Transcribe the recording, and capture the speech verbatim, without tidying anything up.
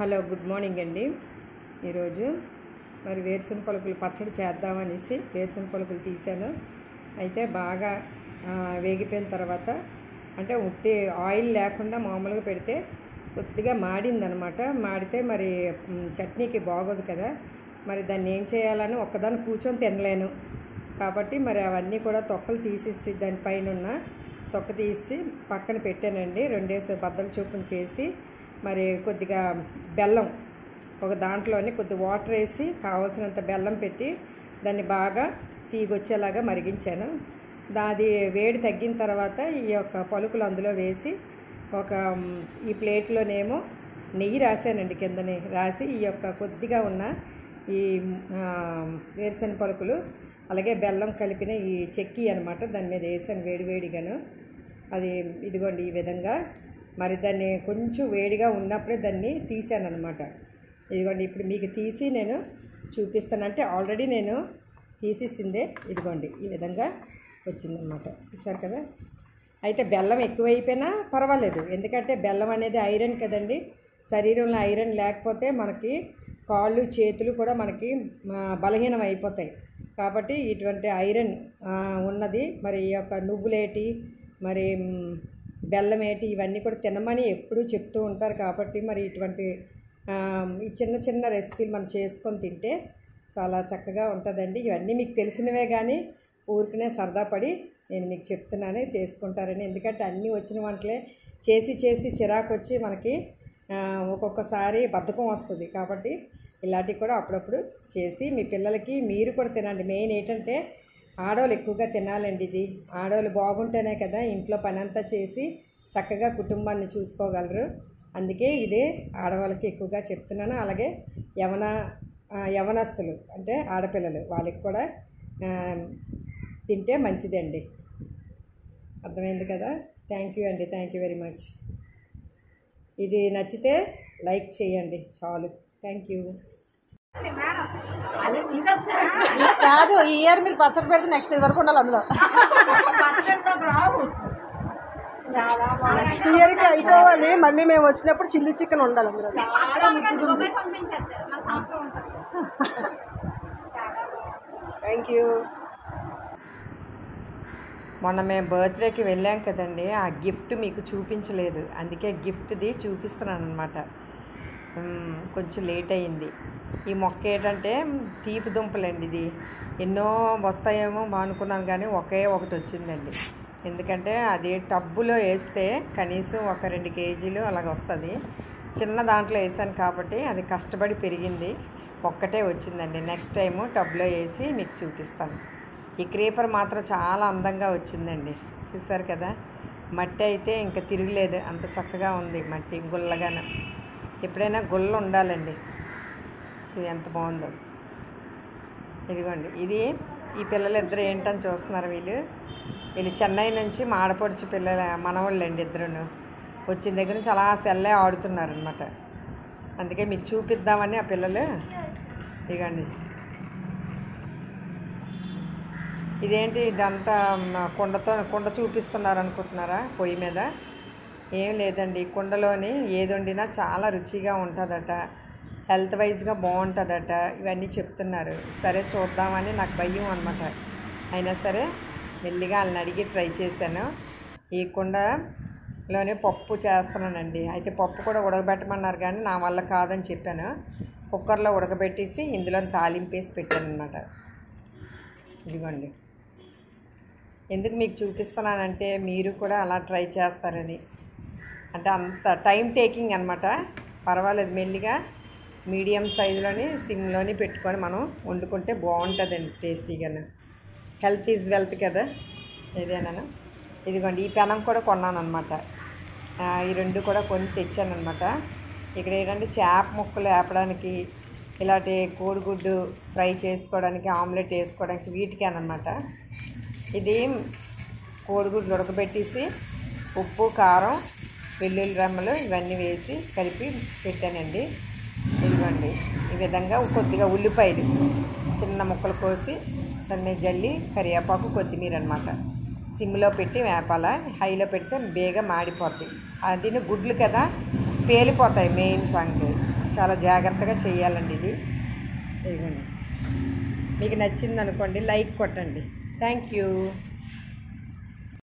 Hello good morning అండి. ఈరోజు మరి వేరుశనగ పలుకులు పచ్చడి చేద్దామనేసి వేరుశనగ పలుకులు తీసాను. అయితే బాగా వేగిపోయిన తర్వాత అంటే ఉట్టి ఆయిల్ లేకుండా మామూలుగా పెడితే కొద్దిగా మాడిందనమాట. మాడితే మరి చట్నీకి బాగోదు కదా, మరి దాన్ని ఏం చేయాలని ఒక్కదాన్ని కూర్చొని తినలేను కాబట్టి మరి అవన్నీ కూడా తొక్కలు తీసేసి దానిపైన ఉన్న తొక్క తీసి పక్కన పెట్టానండి. రెండేసి బద్దలు చొప్పున చేసి మరి కొద్దిగా బెల్లం ఒక దాంట్లోని కొద్ది వాటర్ వేసి కావాల్సినంత బెల్లం పెట్టి దాన్ని బాగా తీగొచ్చేలాగా మరిగించాను. దాది వేడి తగ్గిన తర్వాత ఈ యొక్క పలుకులు అందులో వేసి ఒక ఈ ప్లేట్లోనేమో నెయ్యి రాశానండి. కిందనే రాసి ఈ యొక్క కొద్దిగా ఉన్న ఈ వేరుశనగ పలుకులు అలాగే బెల్లం కలిపిన ఈ చెక్కి అనమాట దాని మీద వేసాను వేడివేడిగాను. అది ఇదిగోండి ఈ విధంగా. మరి దాన్ని కొంచెం వేడిగా ఉన్నప్పుడే దాన్ని తీసాను అనమాట. ఇదిగోండి ఇప్పుడు మీకు తీసి నేను చూపిస్తాను. అంటే ఆల్రెడీ నేను తీసేసిందే. ఇదిగోండి ఈ విధంగా వచ్చిందనమాట, చూసారు కదా. అయితే బెల్లం ఎక్కువైపోయినా పర్వాలేదు, ఎందుకంటే బెల్లం అనేది ఐరన్ కదండి. శరీరంలో ఐరన్ లేకపోతే మనకి కాళ్ళు చేతులు కూడా మనకి బలహీనం అయిపోతాయి. కాబట్టి ఇటువంటి ఐరన్ ఉన్నది మరి ఈ యొక్క నువ్వులేటి మరి బెల్లం ఏంటి ఇవన్నీ కూడా తినమని ఎప్పుడూ చెప్తూ ఉంటారు. కాబట్టి మరి ఇటువంటి ఈ చిన్న చిన్న రెసిపీలు మనం చేసుకొని తింటే చాలా చక్కగా ఉంటుందండి. ఇవన్నీ మీకు తెలిసినవే కానీ ఊరికనే సరదా పడి నేను మీకు చెప్తున్నానే చేసుకుంటారని. ఎందుకంటే అన్నీ వచ్చిన వంటలే చేసి చేసి చిరాకు వచ్చి మనకి ఒక్కొక్కసారి బద్ధకం వస్తుంది. కాబట్టి ఇలాంటివి కూడా అప్పుడప్పుడు చేసి మీ పిల్లలకి మీరు కూడా తినండి. మెయిన్ ఏంటంటే ఆడవాళ్ళు ఎక్కువగా తినాలండి. ఇది ఆడవాళ్ళు బాగుంటేనే కదా ఇంట్లో పని అంతా చేసి చక్కగా కుటుంబాన్ని చూసుకోగలరు. అందుకే ఇదే ఆడవాళ్ళకి ఎక్కువగా చెప్తున్నాను. అలాగే యవన యవనస్తులు అంటే ఆడపిల్లలు వాళ్ళకి కూడా తింటే మంచిదండి. అర్థమైంది కదా. థ్యాంక్ యూ అండి, థ్యాంక్ యూ వెరీ మచ్. ఇది నచ్చితే లైక్ చేయండి చాలు. Thank you. కాదు, ఈ ఇయర్ మీరు పచ్చడి పెడితే నెక్స్ట్ ఇయర్ వరకు ఉండాలి అందులో. నెక్స్ట్ ఇయర్కి అయిపోవాలి. మళ్ళీ మేము వచ్చినప్పుడు చిల్లీ చికెన్ ఉండాలి అందులో. Thank you. మొన్న మేము బర్త్డేకి వెళ్ళాం కదండి, ఆ గిఫ్ట్ మీకు చూపించలేదు, అందుకే గిఫ్ట్ది చూపిస్తున్నాను అనమాట. కొంచెం లేట్ అయింది. ఈ మొక్క ఏంటంటే తీపి దుంపలండి. ఇది ఎన్నో వస్తాయేమో అనుకున్నాను కానీ ఒకే ఒకటి వచ్చిందండి. ఎందుకంటే అది టబ్బులో వేస్తే కనీసం ఒక రెండు కేజీలు అలాగ వస్తుంది. చిన్న దాంట్లో వేసాను కాబట్టి అది కష్టపడి పెరిగింది, ఒక్కటే వచ్చిందండి. నెక్స్ట్ టైము టబ్లో వేసి మీకు చూపిస్తాను. ఈ క్రీపర్ మాత్రం చాలా అందంగా వచ్చిందండి, చూసారు కదా. మట్టి అయితే ఇంకా తిరగలేదు, అంత చక్కగా ఉంది మట్టి గుల్లగానే. ఎప్పుడైనా గుల్ల ఉండాలండి. ఇది ఎంత బాగుందో. ఇదిగోండి ఇది ఈ పిల్లలు ఇద్దరు ఏంటని చూస్తున్నారు. వీళ్ళు వీళ్ళు చెన్నై నుంచి మా ఆడపడుచు పిల్లల మనవాళ్ళు అండి. ఇద్దరును వచ్చిన దగ్గర నుంచి అలా సెల్లే ఆడుతున్నారు అనమాట. అందుకే మీకు చూపిద్దామని ఆ పిల్లలు. ఇదిగోండి ఇదేంటి ఇదంతా కుండతో కుండ చూపిస్తున్నారు అనుకుంటున్నారా పొయ్యి మీద? ఏం లేదండి, కుండలోని ఏది వండినా చాలా రుచిగా ఉంటుందట, హెల్త్ వైజ్గా బాగుంటుందట, ఇవన్నీ చెప్తున్నారు. సరే చూద్దామని నాకు భయం అనమాట. అయినా సరే మెల్లిగా వాళ్ళని అడిగి ట్రై చేశాను. ఈ కుండలోనే పప్పు చేస్తున్నానండి. అయితే పప్పు కూడా ఉడకబెట్టమన్నారు కానీ నా వల్ల కాదని చెప్పాను. కుక్కర్లో ఉడకబెట్టేసి ఇందులో తాలింపేసి పెట్టాను అనమాట. ఇదిగోండి ఎందుకు మీకు చూపిస్తున్నానంటే మీరు కూడా అలా ట్రై చేస్తారని. అంటే అంత టైం టేకింగ్ అనమాట. పర్వాలేదు, మెల్లిగా మీడియం సైజులోని సిమ్లోని పెట్టుకొని మనం వండుకుంటే బాగుంటుందండి టేస్టీగాను. హెల్త్ ఈజ్ వెల్త్ కదా ఏదేనా. ఇదిగోండి ఈ పెనం కూడా కొన్నాను అనమాట. ఈ రెండు కూడా కొని తెచ్చాను అనమాట. ఇక్కడ ఏంటంటే చేప ముక్కలు వేపడానికి, ఇలాంటి కోడిగుడ్డు ఫ్రై చేసుకోవడానికి, ఆమ్లెట్ వేసుకోవడానికి వీటికేనమాట. ఇది కోడిగుడ్లు ఉడకబెట్టేసి ఉప్పు కారం వెల్లుల్లి రెమ్మలు ఇవన్నీ వేసి కలిపి పెట్టానండి. ఇదిగోండి ఈ విధంగా కొద్దిగా ఉల్లిపాయలు చిన్న ముక్కలు కోసి దాన్ని జల్లి కరివేపాకు కొత్తిమీర అనమాట. సిమ్లో పెట్టి వేపాల, హైలో పెడితే బేగా మాడిపోతాయి. అది గుడ్లు కదా పేలిపోతాయి మెయిన్ సంగతి. చాలా జాగ్రత్తగా చేయాలండి ఇది. ఇదిగోండి, మీకు నచ్చింది అనుకోండి, లైక్ కొట్టండి. Thank you.